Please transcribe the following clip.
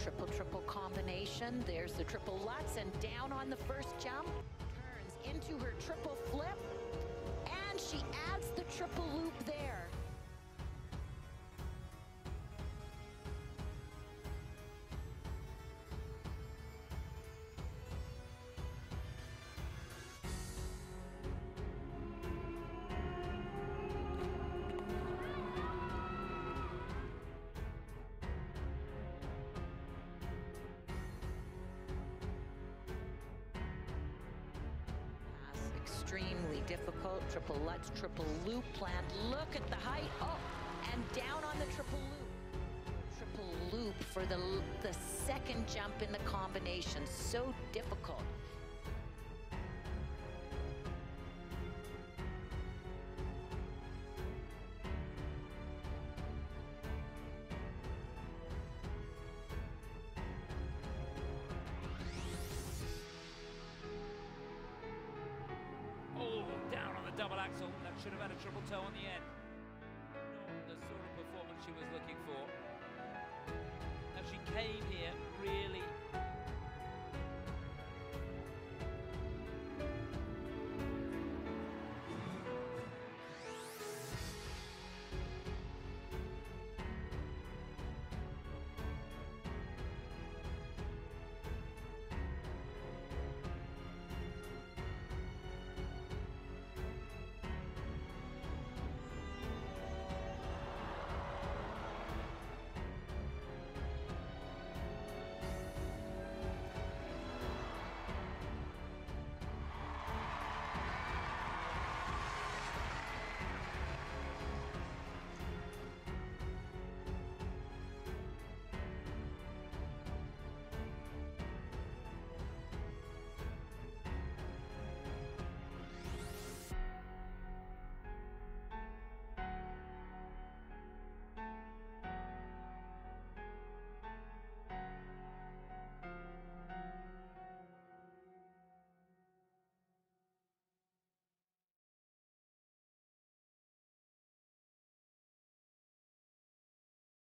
Triple combination. There's the triple Lutz and down on the first jump. Turns into her triple flip. And she adds the triple loop there. Extremely difficult. Triple Lutz, triple loop plant. Look at the height. Oh, and down on the triple loop. Triple loop for the second jump in the combination. So difficult. Oh, down on the double axel. That should have had a triple toe on the end. Not the sort of performance she was looking for. Now she came here